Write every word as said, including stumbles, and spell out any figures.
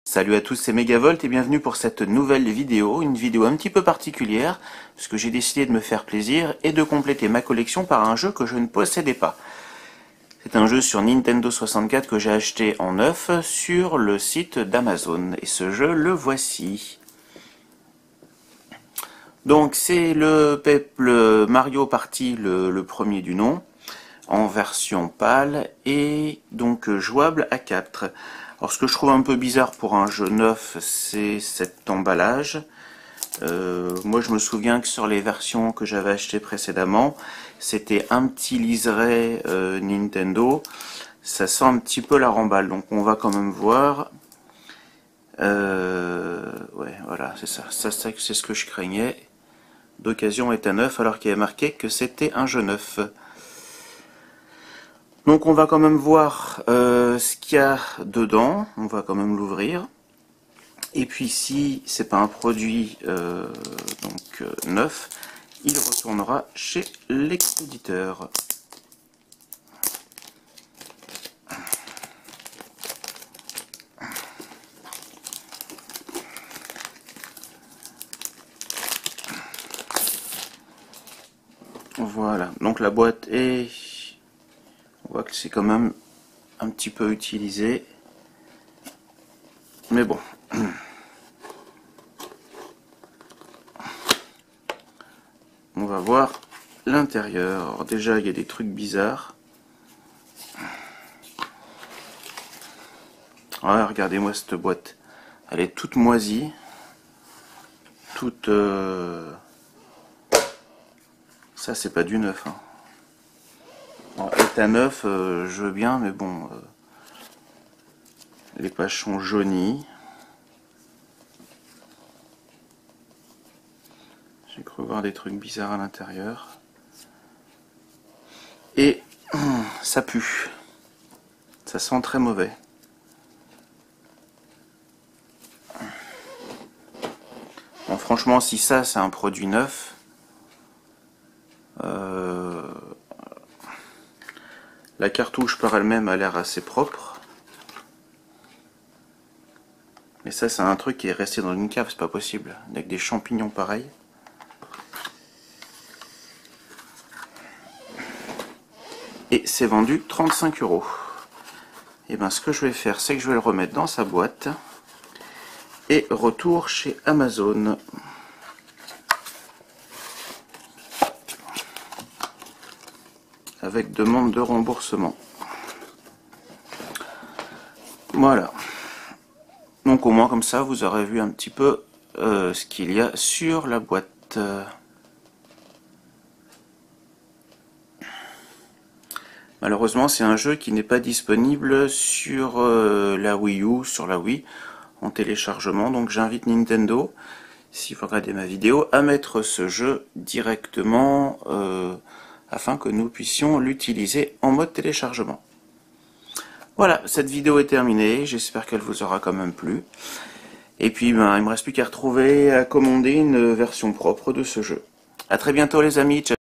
Salut à tous, c'est Megavolt et bienvenue pour cette nouvelle vidéo, une vidéo un petit peu particulière, parce que j'ai décidé de me faire plaisir et de compléter ma collection par un jeu que je ne possédais pas. C'est un jeu sur Nintendo soixante-quatre que j'ai acheté en neuf sur le site d'Amazon, et ce jeu, le voici. Donc c'est le, le Mario Party, le, le premier du nom, en version pâle et donc jouable à quatre. Alors ce que je trouve un peu bizarre pour un jeu neuf, c'est cet emballage. Euh, moi je me souviens que sur les versions que j'avais achetées précédemment, c'était un petit liseré euh, Nintendo. Ça sent un petit peu la remballe, donc on va quand même voir. Euh, ouais, voilà, c'est ça. Ça, c'est ce que je craignais. D'occasion est à neuf, alors qu'il y avait marqué que c'était un jeu neuf. Donc on va quand même voir euh, ce qu'il y a dedans, on va quand même l'ouvrir. Et puis si c'est pas un produit euh, donc euh, neuf, il retournera chez l'expéditeur. Voilà, donc la boîte est... On voit que c'est quand même un petit peu utilisé. Mais bon. On va voir l'intérieur. Déjà, il y a des trucs bizarres. Ouais, regardez-moi cette boîte. Elle est toute moisie. Toute... Euh... Ça, c'est pas du neuf. Hein. Bon, état neuf, euh, je veux bien, mais bon... Euh... Les pages sont jaunies. J'ai cru voir des trucs bizarres à l'intérieur. Et ça pue. Ça sent très mauvais. Bon, franchement, si ça, c'est un produit neuf, euh, la cartouche par elle-même a l'air assez propre. Mais ça, c'est un truc qui est resté dans une cave, c'est pas possible. Avec des champignons pareils. Et c'est vendu trente-cinq euros. Et bien, ce que je vais faire, c'est que je vais le remettre dans sa boîte. Et retour chez Amazon. Avec demande de remboursement. Voilà. Donc au moins comme ça vous aurez vu un petit peu euh, ce qu'il y a sur la boîte. Malheureusement c'est un jeu qui n'est pas disponible sur euh, la Wii U, sur la Wii, en téléchargement. Donc j'invite Nintendo, si vous regardez ma vidéo, à mettre ce jeu directement euh, afin que nous puissions l'utiliser en mode téléchargement. Voilà, cette vidéo est terminée, j'espère qu'elle vous aura quand même plu. Et puis, ben, il me reste plus qu'à retrouver, à commander une version propre de ce jeu. A très bientôt les amis, ciao.